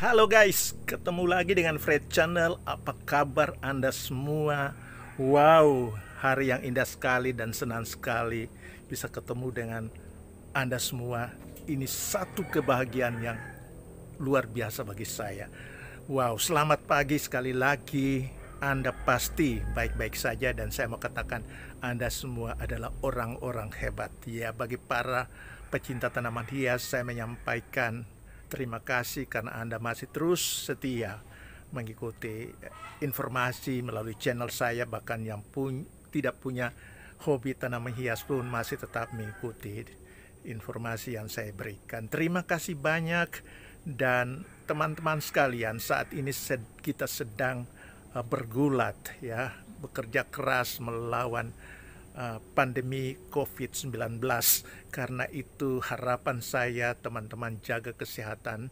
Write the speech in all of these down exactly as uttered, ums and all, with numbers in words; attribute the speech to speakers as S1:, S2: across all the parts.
S1: Halo guys, ketemu lagi dengan Fred Channel. Apa kabar Anda semua? Wow, hari yang indah sekali dan senang sekali bisa ketemu dengan Anda semua. Ini satu kebahagiaan yang luar biasa bagi saya. Wow, selamat pagi sekali lagi. Anda pasti baik-baik saja dan saya mau katakan Anda semua adalah orang-orang hebat. Ya, bagi para pecinta tanaman hias saya menyampaikan terima kasih karena Anda masih terus setia mengikuti informasi melalui channel saya, bahkan yang pun tidak punya hobi tanaman hias pun masih tetap mengikuti informasi yang saya berikan. Terima kasih banyak. Dan teman-teman sekalian, saat ini kita sedang uh, bergulat ya, bekerja keras melawan uh, pandemi covid sembilan belas. Karena itu harapan saya teman-teman jaga kesehatan,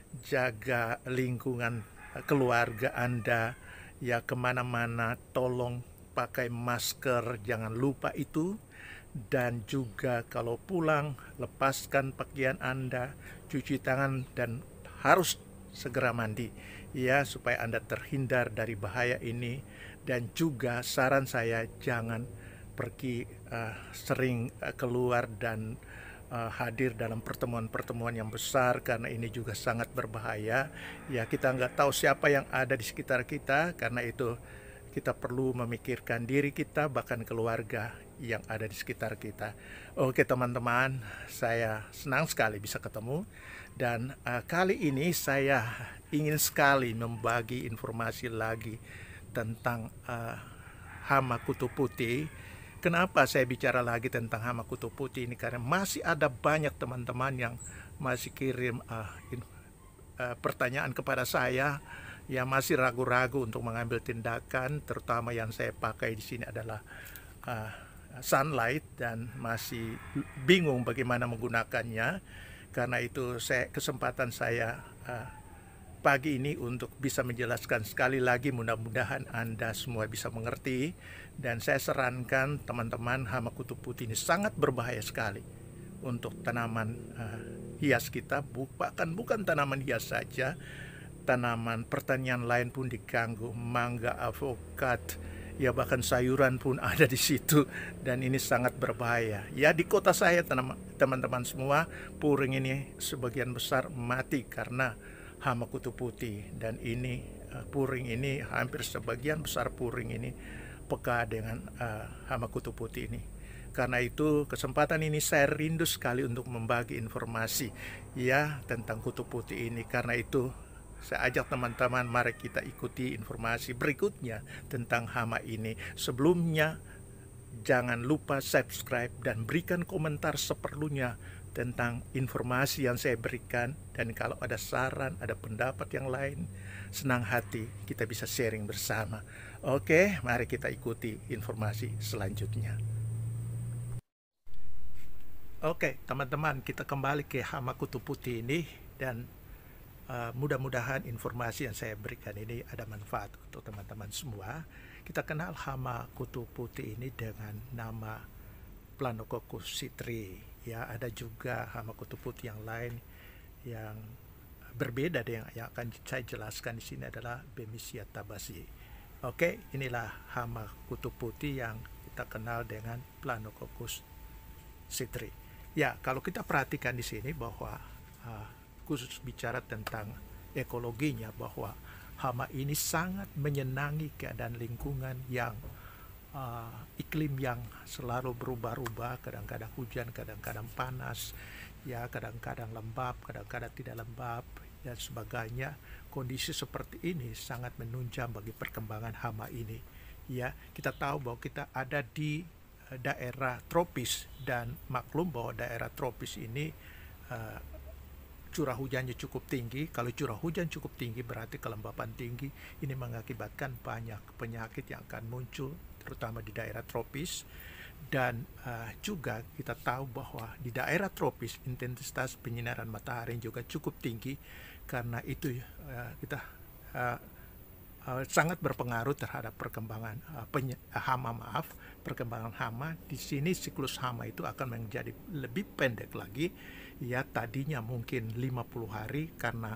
S1: jaga lingkungan uh, keluarga Anda ya, kemana-mana tolong pakai masker, jangan lupa itu. Dan juga kalau pulang, lepaskan pakaian Anda, cuci tangan, dan harus segera mandi ya, supaya Anda terhindar dari bahaya ini. Dan juga saran saya, jangan pergi uh, sering uh, keluar dan uh, hadir dalam pertemuan-pertemuan yang besar, karena ini juga sangat berbahaya ya. Kita nggak tahu siapa yang ada di sekitar kita, karena itu kita perlu memikirkan diri kita, bahkan keluarga yang ada di sekitar kita. Oke teman-teman, saya senang sekali bisa ketemu. Dan uh, kali ini saya ingin sekali membagi informasi lagi tentang uh, hama kutu putih. Kenapa saya bicara lagi tentang hama kutu putih ini? Karena masih ada banyak teman-teman yang masih kirim uh, in, uh, pertanyaan kepada saya, yang masih ragu-ragu untuk mengambil tindakan. Terutama yang saya pakai di sini adalah uh, sunlight, dan masih bingung bagaimana menggunakannya. Karena itu saya kesempatan saya uh, pagi ini untuk bisa menjelaskan sekali lagi, mudah-mudahan Anda semua bisa mengerti. Dan saya sarankan teman-teman, hama kutu putih ini sangat berbahaya sekali untuk tanaman uh, hias kita. Bahkan bukan tanaman hias saja, tanaman pertanian lain pun diganggu, mangga, avokat, ya bahkan sayuran pun ada di situ, dan ini sangat berbahaya. Ya, di kota saya teman-teman semua, puring ini sebagian besar mati karena hama kutu putih. Dan ini puring ini hampir sebagian besar puring ini peka dengan uh, hama kutu putih ini. Karena itu kesempatan ini saya rindu sekali untuk membagi informasi ya tentang kutu putih ini. Karena itu saya ajak teman-teman, mari kita ikuti informasi berikutnya tentang hama ini. Sebelumnya, jangan lupa subscribe dan berikan komentar seperlunya tentang informasi yang saya berikan. Dan kalau ada saran, ada pendapat yang lain, senang hati kita bisa sharing bersama. Oke, mari kita ikuti informasi selanjutnya. Oke, teman-teman, kita kembali ke hama kutu putih ini. Dan Uh, mudah-mudahan informasi yang saya berikan ini ada manfaat untuk teman-teman semua. Kita kenal hama kutu putih ini dengan nama Planococcus citri ya. Ada juga hama kutu putih yang lain yang berbeda dengan yang akan saya jelaskan di sini adalah Bemisia tabaci. Oke, inilah hama kutu putih yang kita kenal dengan Planococcus citri. Ya, kalau kita perhatikan di sini bahwa uh, khusus bicara tentang ekologinya, bahwa hama ini sangat menyenangi keadaan lingkungan yang uh, iklim yang selalu berubah-ubah, kadang-kadang hujan, kadang-kadang panas, ya kadang-kadang lembab, kadang-kadang tidak lembab, dan sebagainya. Kondisi seperti ini sangat menunjang bagi perkembangan hama ini. Ya, kita tahu bahwa kita ada di uh, daerah tropis, dan maklum bahwa daerah tropis ini uh, curah hujannya cukup tinggi. Kalau curah hujan cukup tinggi berarti kelembapan tinggi. Ini mengakibatkan banyak penyakit yang akan muncul, terutama di daerah tropis. Dan uh, juga kita tahu bahwa di daerah tropis intensitas penyinaran matahari juga cukup tinggi. Karena itu uh, kita uh, uh, sangat berpengaruh terhadap perkembangan uh, penye- hama maaf perkembangan hama. Di sini siklus hama itu akan menjadi lebih pendek lagi. Ya, tadinya mungkin lima puluh hari, karena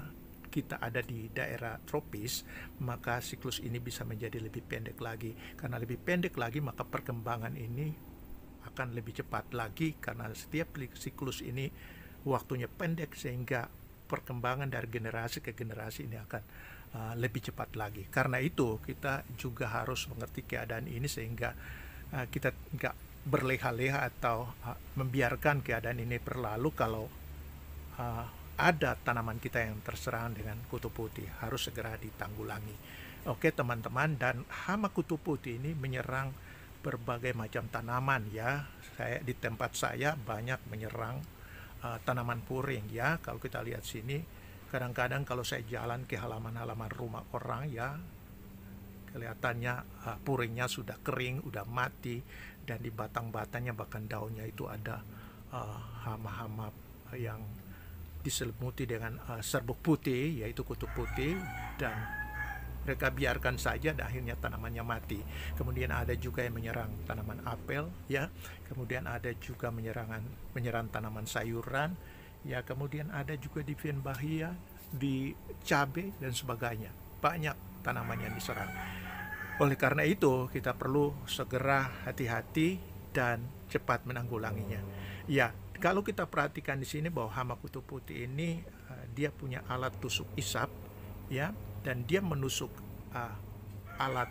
S1: kita ada di daerah tropis, maka siklus ini bisa menjadi lebih pendek lagi. Karena lebih pendek lagi, maka perkembangan ini akan lebih cepat lagi, karena setiap siklus ini waktunya pendek, sehingga perkembangan dari generasi ke generasi ini akan uh, lebih cepat lagi. Karena itu kita juga harus mengerti keadaan ini, sehingga uh, kita nggak berleha-leha atau uh, membiarkan keadaan ini berlalu. Kalau uh, ada tanaman kita yang terserang dengan kutu putih, harus segera ditanggulangi. Oke teman-teman, dan hama kutu putih ini menyerang berbagai macam tanaman ya. Saya di tempat saya banyak menyerang uh, tanaman puring ya. Kalau kita lihat sini, kadang-kadang kalau saya jalan ke halaman-halaman rumah orang ya, kelihatannya uh, puringnya sudah kering, udah mati, dan di batang-batangnya bahkan daunnya itu ada hama-hama uh, yang diselimuti dengan uh, serbuk putih, yaitu kutu putih, dan mereka biarkan saja dan akhirnya tanamannya mati. Kemudian ada juga yang menyerang tanaman apel ya, kemudian ada juga menyerangan menyerang tanaman sayuran ya, kemudian ada juga di Vienbachia, di cabai dan sebagainya. Banyak tanaman yang diserang. Oleh karena itu kita perlu segera hati-hati dan cepat menanggulanginya. Ya, kalau kita perhatikan di sini bahwa hama kutu putih ini uh, dia punya alat tusuk isap ya, dan dia menusuk uh, alat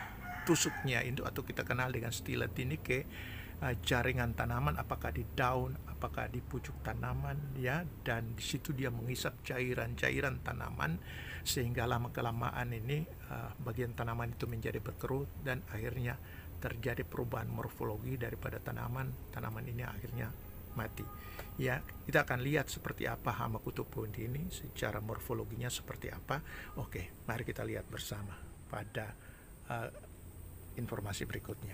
S1: tusuknya itu, atau kita kenal dengan stilet ini, ke uh, jaringan tanaman, apakah di daun, apakah di pucuk tanaman ya, dan di situ dia mengisap cairan-cairan tanaman, sehingga lama kelamaan ini uh, bagian tanaman itu menjadi berkerut, dan akhirnya terjadi perubahan morfologi daripada tanaman. Tanaman ini akhirnya mati ya. Kita akan lihat seperti apa hama kutu putih ini, secara morfologinya seperti apa. Oke, mari kita lihat bersama pada uh, informasi berikutnya.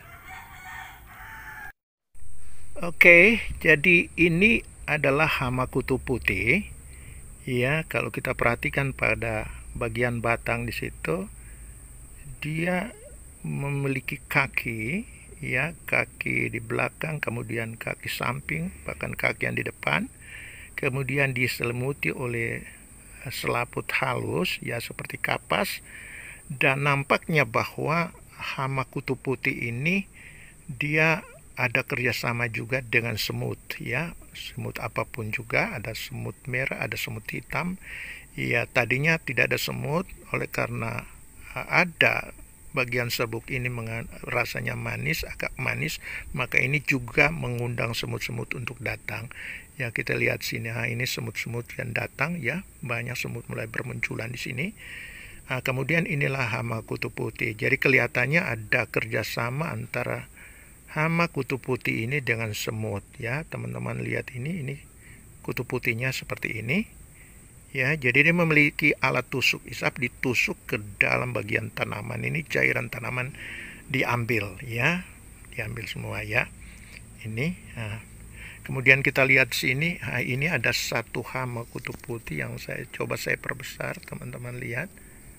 S1: Oke, jadi ini adalah hama kutu putih ya. Kalau kita perhatikan pada bagian batang di situ, dia memiliki kaki ya, kaki di belakang, kemudian kaki samping, bahkan kaki yang di depan, kemudian diselimuti oleh selaput halus ya, seperti kapas. Dan nampaknya bahwa hama kutu putih ini dia ada kerjasama juga dengan semut ya, semut apapun juga, ada semut merah, ada semut hitam ya. Tadinya tidak ada semut, oleh karena ada bagian serbuk ini rasanya manis, agak manis, maka ini juga mengundang semut-semut untuk datang ya. Kita lihat sini, nah, ini semut-semut yang datang ya, banyak semut mulai bermunculan di sini. Nah, kemudian inilah hama kutu putih. Jadi kelihatannya ada kerjasama antara hama kutu putih ini dengan semut ya. Teman-teman lihat ini, ini kutu putihnya seperti ini ya. Jadi dia memiliki alat tusuk isap, ditusuk ke dalam bagian tanaman ini, cairan tanaman diambil ya, diambil semua ya. Ini nah. Kemudian kita lihat sini, nah, ini ada satu hama kutu putih yang saya coba saya perbesar, teman-teman lihat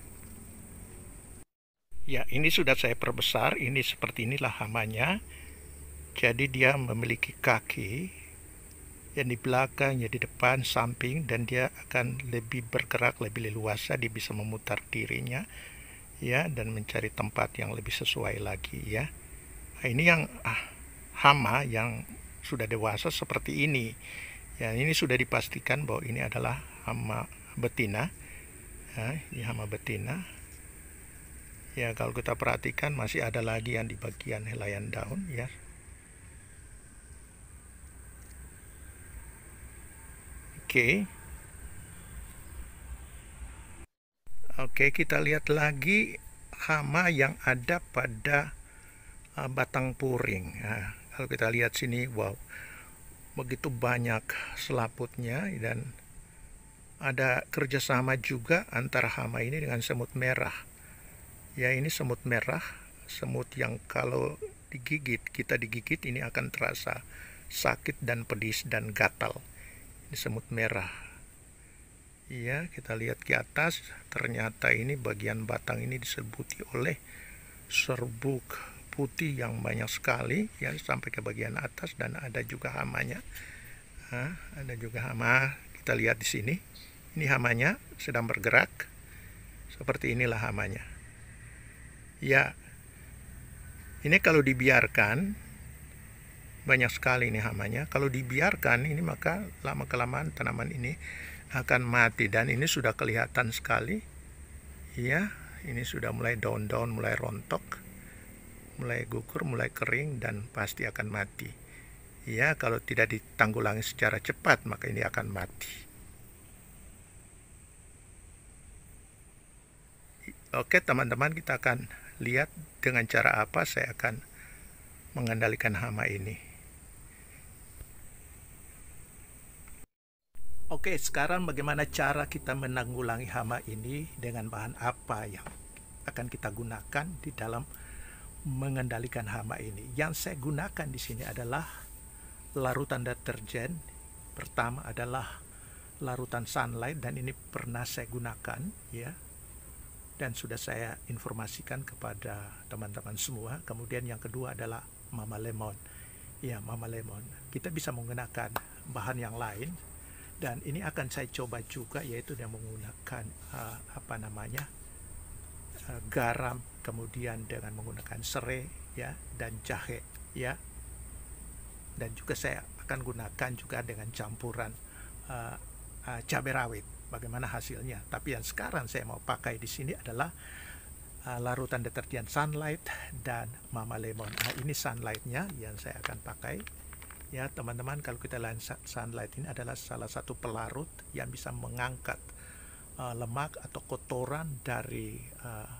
S1: ya. Ini sudah saya perbesar, ini seperti inilah hamanya. Jadi dia memiliki kaki yang di belakang, yang di depan, samping, dan dia akan lebih bergerak, lebih leluasa, dia bisa memutar dirinya ya, dan mencari tempat yang lebih sesuai lagi ya. Nah, ini yang ah, hama yang sudah dewasa seperti ini ya. Ini sudah dipastikan bahwa ini adalah hama betina ya, ini hama betina ya. Kalau kita perhatikan masih ada lagi yang di bagian helaian daun ya. Oke, oke, kita lihat lagi hama yang ada pada uh, batang puring. Nah, kalau kita lihat sini, wow, begitu banyak selaputnya, dan ada kerjasama juga antara hama ini dengan semut merah. Ya, ini semut merah, semut yang kalau digigit, kita digigit ini akan terasa sakit dan pedis dan gatal. Ini semut merah ya. Kita lihat ke atas, ternyata ini bagian batang ini diselimuti oleh serbuk putih yang banyak sekali ya, sampai ke bagian atas, dan ada juga hamanya. Nah, ada juga hama, kita lihat di sini, Ini hamanya sedang bergerak. Seperti inilah hamanya. Ya, ini kalau dibiarkan, banyak sekali ini hamanya. Kalau dibiarkan ini, maka lama-kelamaan tanaman ini akan mati. Dan ini sudah kelihatan sekali. Ya, ini sudah mulai daun-daun, mulai rontok, mulai gugur, mulai kering, dan pasti akan mati. Ya, kalau tidak ditanggulangi secara cepat, maka ini akan mati. Oke teman-teman, kita akan lihat dengan cara apa saya akan mengendalikan hama ini. Oke, sekarang bagaimana cara kita menanggulangi hama ini, dengan bahan apa yang akan kita gunakan di dalam mengendalikan hama ini. Yang saya gunakan di sini adalah larutan deterjen. Pertama adalah larutan Sunlight, dan ini pernah saya gunakan ya. Dan sudah saya informasikan kepada teman-teman semua. Kemudian yang kedua adalah Mama Lemon. Ya, Mama Lemon. Kita bisa menggunakan bahan yang lain. Dan ini akan saya coba juga, yaitu dengan menggunakan uh, apa namanya uh, garam, kemudian dengan menggunakan serai, ya, dan jahe, ya. Dan juga saya akan gunakan juga dengan campuran uh, uh, cabai rawit. Bagaimana hasilnya? Tapi yang sekarang saya mau pakai di sini adalah uh, larutan deterjen Sunlight dan Mama Lemon. Nah, ini Sunlightnya yang saya akan pakai. Ya teman-teman, kalau kita lihat Sunlight ini adalah salah satu pelarut yang bisa mengangkat uh, lemak atau kotoran dari uh,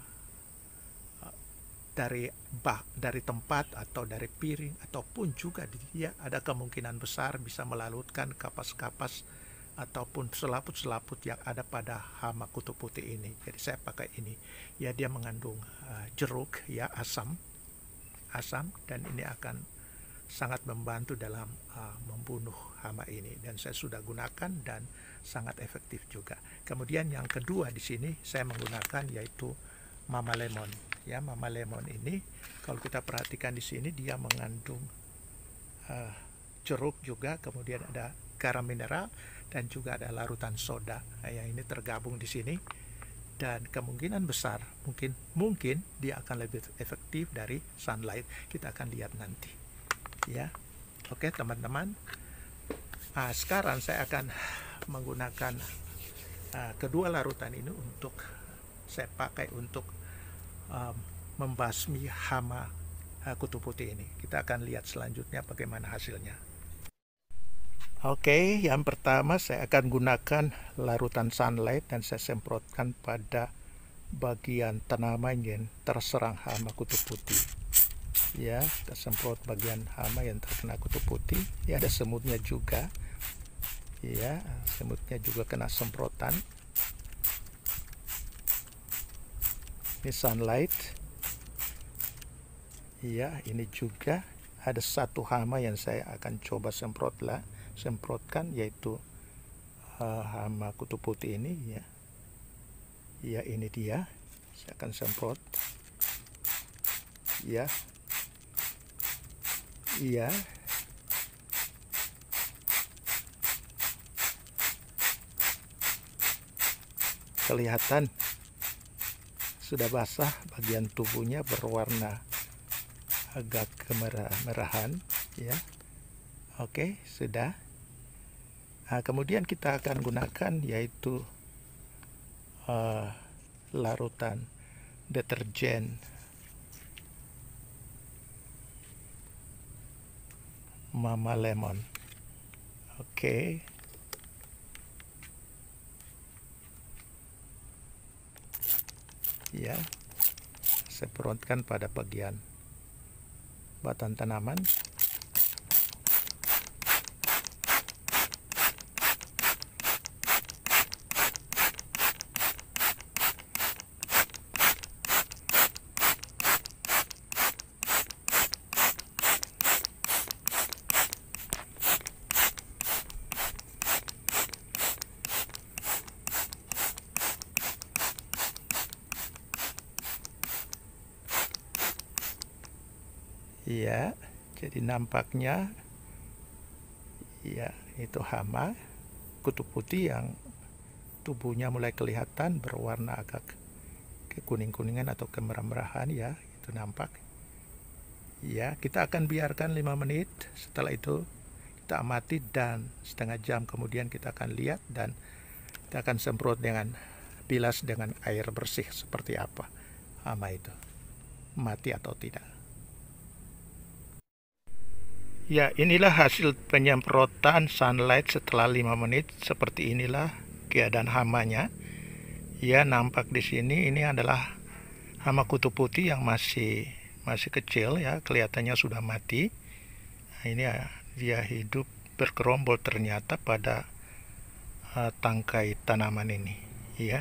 S1: uh, dari bah dari tempat atau dari piring, ataupun juga dia ada kemungkinan besar bisa melalutkan kapas-kapas ataupun selaput-selaput yang ada pada hama kutu putih ini. Jadi saya pakai ini. Ya, dia mengandung uh, jeruk, ya, asam, asam, dan ini akan sangat membantu dalam uh, membunuh hama ini. Dan saya sudah gunakan dan sangat efektif juga. Kemudian yang kedua di sini saya menggunakan yaitu Mama Lemon. Ya, Mama Lemon ini kalau kita perhatikan di sini dia mengandung uh, jeruk juga, kemudian ada garam mineral, dan juga ada larutan soda yang ini tergabung di sini. Dan kemungkinan besar mungkin mungkin dia akan lebih efektif dari Sunlight. Kita akan lihat nanti, ya. Oke teman-teman, nah, sekarang saya akan menggunakan uh, kedua larutan ini untuk saya pakai untuk um, membasmi hama uh, kutu putih ini. Kita akan lihat selanjutnya bagaimana hasilnya. Oke, yang pertama saya akan gunakan larutan Sunlight dan saya semprotkan pada bagian tanaman yang terserang hama kutu putih. Ya, kita semprot bagian hama yang terkena kutu putih. Ya, ada semutnya juga. Ya, semutnya juga kena semprotan. Ini Sunlight. Ya, ini juga ada satu hama yang saya akan coba semprot lah. semprotkan, yaitu uh, hama kutu putih ini, ya. Ya, ini dia. Saya akan semprot. Ya. Iya. Kelihatan sudah basah, bagian tubuhnya berwarna agak kemerah-merahan, ya. Oke, sudah. Nah, kemudian kita akan gunakan yaitu uh, larutan deterjen Mama Lemon. Oke. Ya, semprotkan pada bagian batang tanaman. Iya, jadi nampaknya ya itu hama kutu putih yang tubuhnya mulai kelihatan berwarna agak kekuning-kuningan atau kemerah-merahan ya, itu nampak. Ya, kita akan biarkan lima menit. Setelah itu kita amati dan setengah jam kemudian kita akan lihat dan kita akan semprot dengan bilas dengan air bersih seperti apa hama itu, mati atau tidak. Ya, inilah hasil penyemprotan sunlight setelah lima menit. Seperti inilah keadaan hamanya. Ya, nampak di sini ini adalah hama kutu putih yang masih masih kecil ya, kelihatannya sudah mati. Nah, ini ya, dia hidup bergerombol ternyata pada uh, tangkai tanaman ini ya.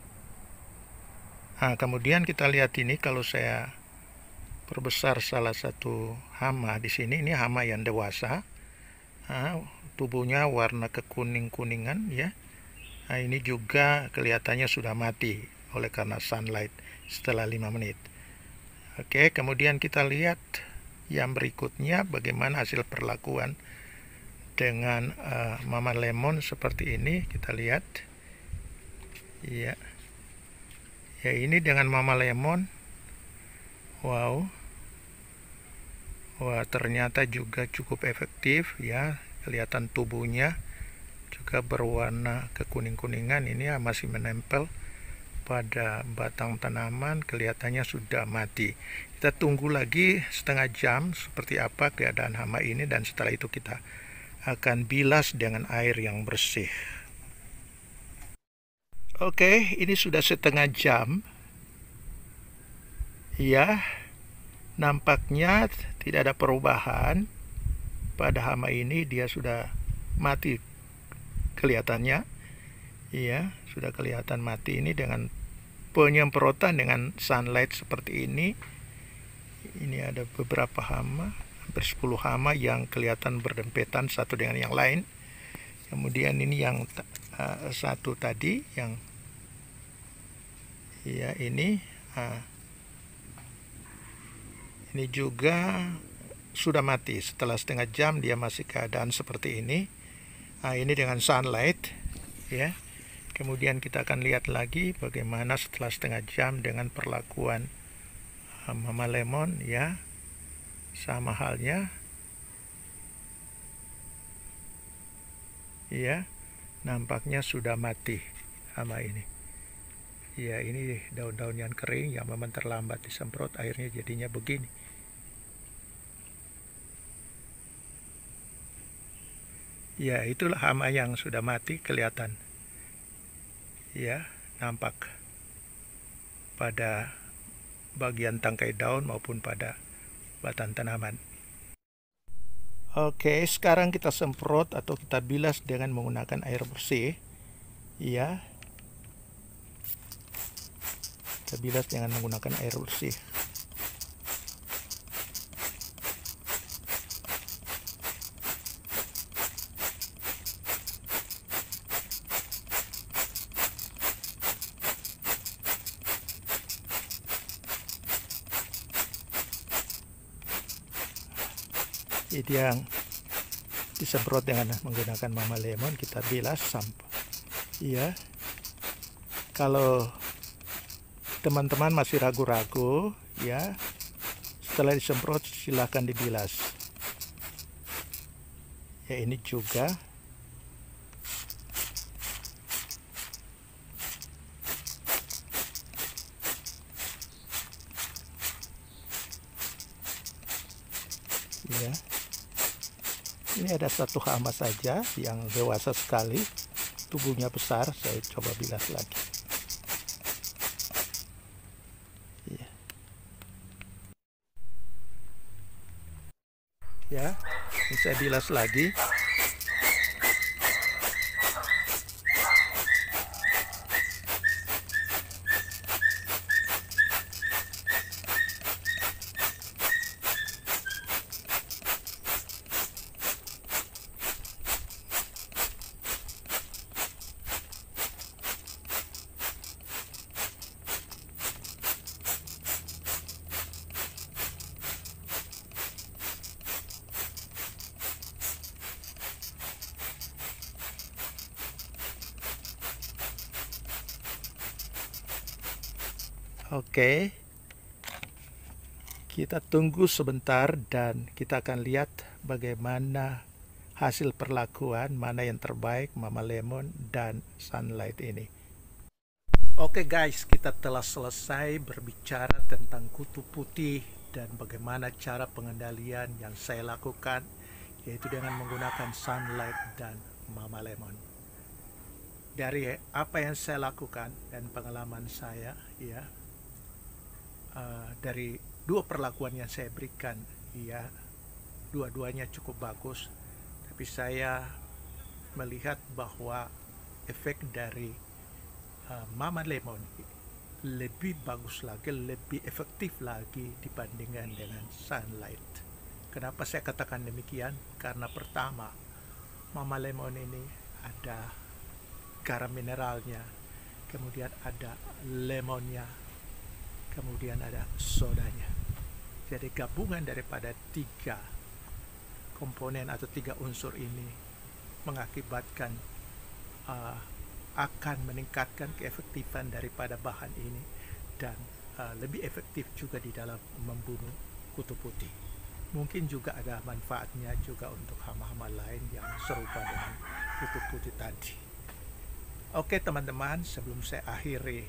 S1: Nah, kemudian kita lihat ini, kalau saya perbesar salah satu hama di sini, ini hama yang dewasa. Nah, tubuhnya warna kekuning-kuningan ya. Nah, ini juga kelihatannya sudah mati oleh karena sunlight setelah lima menit. Oke, kemudian kita lihat yang berikutnya bagaimana hasil perlakuan dengan uh, mama lemon seperti ini. Kita lihat ya. Ya, ini dengan mama lemon. Wow. Wah, ternyata juga cukup efektif ya. Kelihatan tubuhnya juga berwarna kekuning-kuningan. Ini masih menempel pada batang tanaman, kelihatannya sudah mati. Kita tunggu lagi setengah jam seperti apa keadaan hama ini, dan setelah itu kita akan bilas dengan air yang bersih. Oke, ini sudah setengah jam. Ya, nampaknya tidak ada perubahan pada hama ini. Dia sudah mati kelihatannya. Iya, sudah kelihatan mati ini dengan penyemprotan dengan sunlight seperti ini. Ini ada beberapa hama, hampir sepuluh hama yang kelihatan berdempetan satu dengan yang lain. Kemudian ini yang uh, satu tadi yang ya ini uh, ini juga sudah mati. Setelah setengah jam dia masih keadaan seperti ini. Nah, ini dengan sunlight ya. Kemudian kita akan lihat lagi bagaimana setelah setengah jam dengan perlakuan mama lemon ya. Sama halnya ya, nampaknya sudah mati hama ini. Ya, ini daun-daun yang kering yang memang terlambat disemprot, airnya jadinya begini. Ya, itulah hama yang sudah mati kelihatan. Ya, nampak pada bagian tangkai daun maupun pada batang tanaman. Oke, sekarang kita semprot atau kita bilas dengan menggunakan air bersih. Ya, kita bilas dengan menggunakan air bersih. Jadi yang disemprot dengan menggunakan mama lemon kita bilas sampai ya. Kalau teman-teman masih ragu-ragu ya, setelah disemprot silahkan dibilas. Ya, ini juga ya. Ini ada satu hama saja yang dewasa sekali, tubuhnya besar. Saya coba bilas lagi. Ya, ya, ini saya bilas lagi. Oke, kita tunggu sebentar dan kita akan lihat bagaimana hasil perlakuan, mana yang terbaik, Mama Lemon dan Sunlight ini. Oke guys, kita telah selesai berbicara tentang kutu putih dan bagaimana cara pengendalian yang saya lakukan, yaitu dengan menggunakan Sunlight dan Mama Lemon. Dari apa yang saya lakukan dan pengalaman saya, ya, uh, dari dua perlakuan yang saya berikan, ya, dua-duanya cukup bagus. Tapi saya melihat bahwa efek dari uh, Mama Lemon lebih bagus lagi, lebih efektif lagi dibandingkan dengan Sunlight. Kenapa saya katakan demikian? Karena pertama, Mama Lemon ini ada garam mineralnya, kemudian ada lemonnya, kemudian ada sodanya. Jadi gabungan daripada tiga komponen atau tiga unsur ini mengakibatkan uh, akan meningkatkan keefektifan daripada bahan ini dan uh, lebih efektif juga di dalam membunuh kutu putih. Mungkin juga ada manfaatnya juga untuk hama-hama lain yang serupa dengan kutu putih tadi. Oke teman-teman, sebelum saya akhiri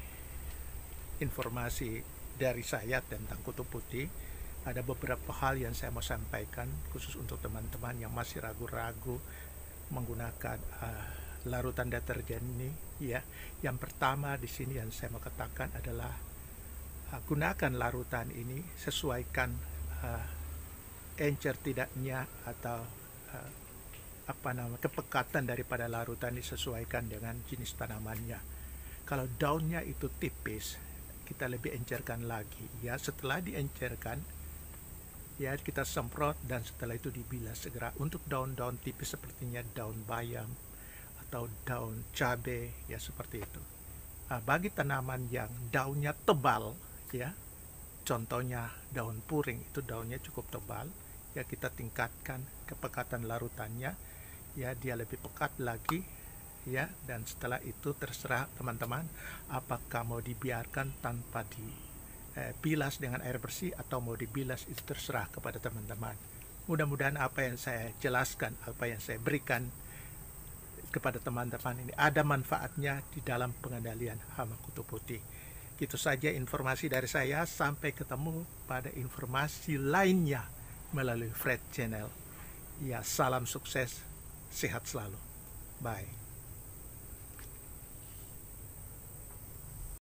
S1: informasi dari saya tentang kutu putih, ada beberapa hal yang saya mau sampaikan khusus untuk teman-teman yang masih ragu-ragu menggunakan uh, larutan deterjen ini, ya. Yang pertama di sini yang saya mau katakan adalah uh, gunakan larutan ini, sesuaikan uh, encer tidaknya atau uh, apa nama kepekatan daripada larutan disesuaikan dengan jenis tanamannya. Kalau daunnya itu tipis, kita lebih encerkan lagi, ya. Setelah diencerkan, ya, kita semprot dan setelah itu dibilas segera. Untuk daun-daun tipis sepertinya daun bayam atau daun cabai, ya, seperti itu. Nah, bagi tanaman yang daunnya tebal, ya, contohnya daun puring, itu daunnya cukup tebal, ya, kita tingkatkan kepekatan larutannya, ya, dia lebih pekat lagi, ya. Dan setelah itu terserah teman-teman apakah mau dibiarkan tanpa dibilas dengan air bersih atau mau dibilas, itu terserah kepada teman-teman. Mudah-mudahan apa yang saya jelaskan, apa yang saya berikan kepada teman-teman ini ada manfaatnya di dalam pengendalian hama kutu putih. Itu saja informasi dari saya. Sampai ketemu pada informasi lainnya melalui Fred Channel. Ya, salam sukses, sehat selalu. Bye.